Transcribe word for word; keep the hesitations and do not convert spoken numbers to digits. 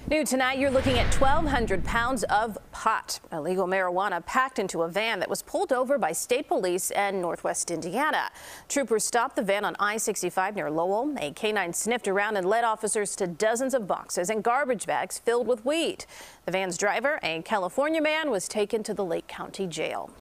New tonight, you're looking at twelve hundred pounds of pot, illegal marijuana packed into a van that was pulled over by state police in Northwest Indiana. Troopers stopped the van on I sixty-five near Lowell. A K nine sniffed around and led officers to dozens of boxes and garbage bags filled with weed. The van's driver, a California man, was taken to the Lake County Jail.